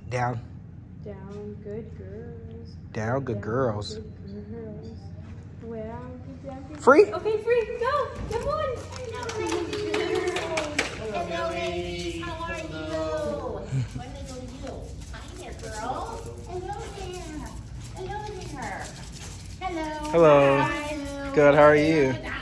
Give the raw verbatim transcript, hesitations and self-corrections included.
Down. Down, good girls. Down, good Down, girls. Good girls. Well, good down, good Free. girls. Okay, free. Go. Come on. Hello, ladies. How are you? Why did I go to you? Hi there, girl. Hello there. Hello there. Hello. Hello. Hi. Good, how are you? Good.